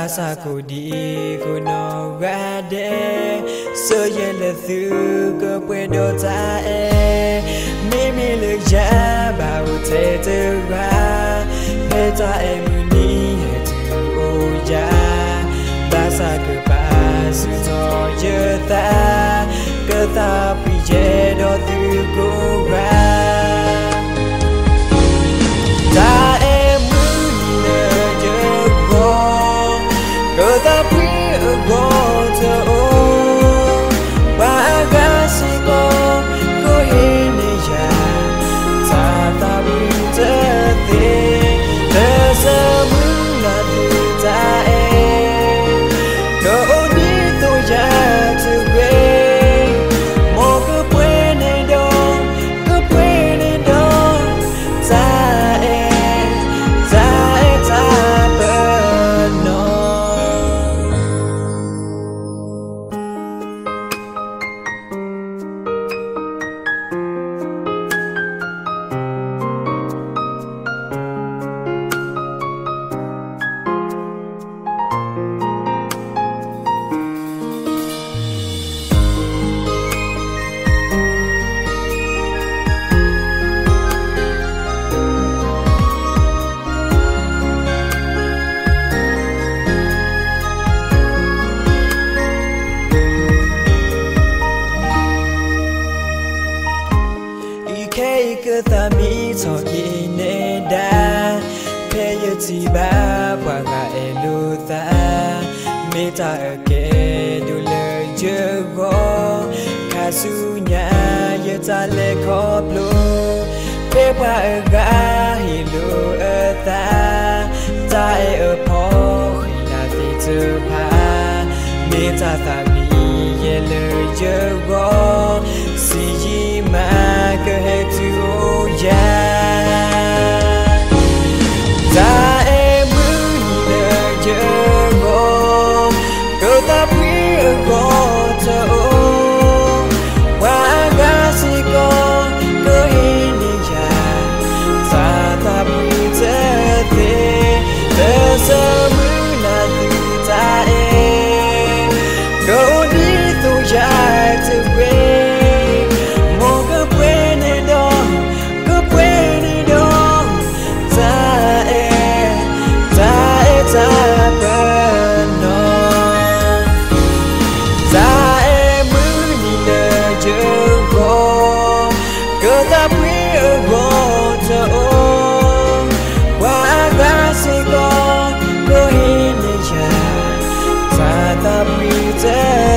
sa cô đi cô nó ra đê sơ ye là thứ cơ quên đồ ta mi lực giá bảo thế tư ra thế ta em đi từ ô giá ta sa cơ ba sự thọ giờ ta cơ ta bị che đó từ cô ra ta em muốn nhớ con cơ ta biết con thơ ba gã sĩ con có hiện nhà ta biết thế thế giờ muốn là từ ta em cậu đi tôi ra từ quê một cái quê này đâu cái quê này đâu ta em ta bên nó cơ ta mi cho kỹ nè đa thế yêu chỉ ba qua ngại lu ta mi ta ở kề đủ lời chưa có khá su nhà yêu ta lệ khóc lu thế qua ở gà hi lu ở ta ở po khi là thì chưa pa mi ta mi ye lời chưa có si gì mà cơ hệ tu ya ta em muốn nhớ chờ con cơ ta biết con thơ qua gã sĩ con cơ hiện nhà ta biết thế thế giờ muốn là từ ta em cậu đi tôi ra từ quê ta bên nó ta em muốn nhớ chờ con cơ ta biết con thơ qua gã sĩ con có hiện nhà ta biết thế